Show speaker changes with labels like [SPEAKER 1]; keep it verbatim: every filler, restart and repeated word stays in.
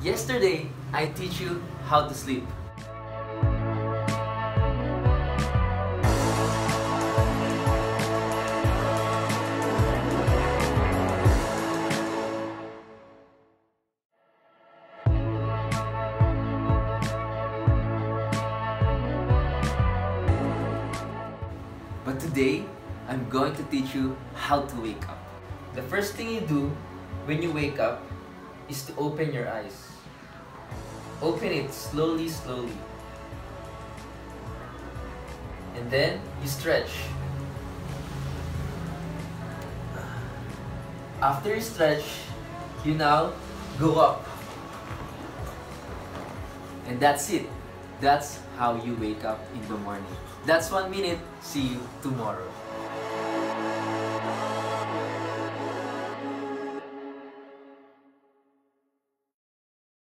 [SPEAKER 1] Yesterday, I teach you how to sleep. But today, I'm going to teach you how to wake up. The first thing you do when you wake up is to open your eyes. Open it slowly, slowly. And then you stretch. After you stretch, you now go up. And that's it. That's how you wake up in the morning. That's one minute. See you tomorrow.